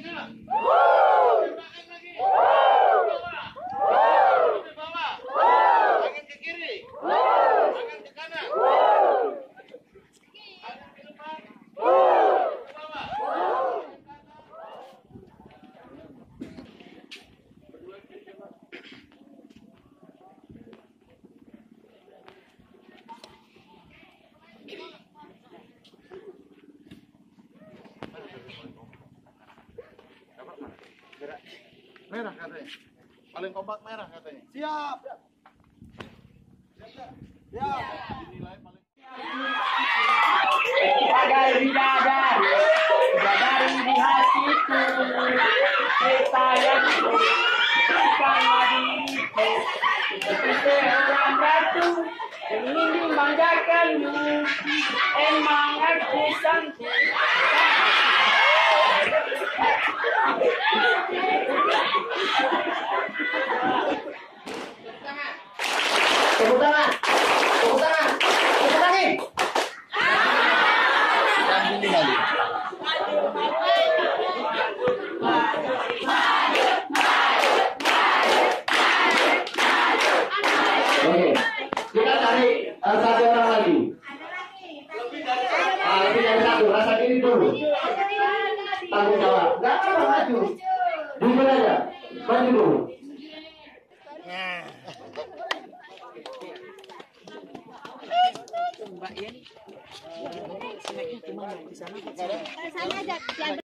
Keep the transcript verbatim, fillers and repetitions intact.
Tangan ke kiri, tangan ke kanan, tangan ke depan, ke bawah. Merah katanya, paling kompak merah katanya. Siap. Siap. Dinilai paling. Sebagai bidadari, bidadari di hatiku, sayangku, karena diriku, seperti seorang batu, ingin dibanggakanmu, emang aku cantik. Tepuk tangan, tepuk tangan, tepuk tangan. Yang ini lagi. Oke, kita cari uh, satu orang lagi. Ah, lebih dari satu, rasa diri dulu. Tanggung jawab. Gak apa-apa, maju. Jujur aja, maju dulu. Mbak Yen, snacknya gimana di sana? Sana aja.